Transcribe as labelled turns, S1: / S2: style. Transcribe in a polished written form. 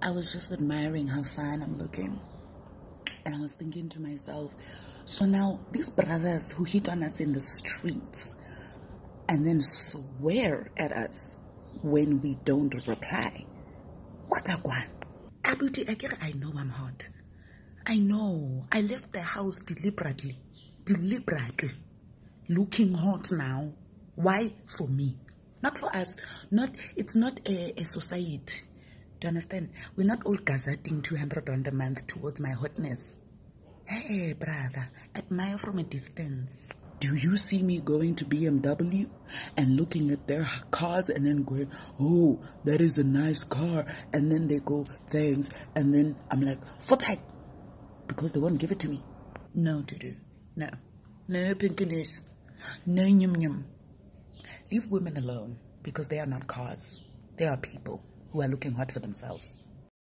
S1: I was just admiring how fine I'm looking. And I was thinking to myself, so now these brothers who hit on us in the streets and then swear at us when we don't reply, what a guan. Abuti, I know I'm hot. I know. I left the house deliberately. Looking hot now. Why? For me. Not for us. It's not a society. Do you understand? We're not all gazetting 200 rand a month towards my hotness. Hey, brother, admire from a distance. Do you see me going to BMW and looking at their cars and then going, oh, that is a nice car. And then they go, thanks. And then I'm like, for tight. Because they won't give it to me. No, Dudu. No. No pinkiness. No yum yum. Leave women alone because they are not cars. They are people who are looking hot for themselves.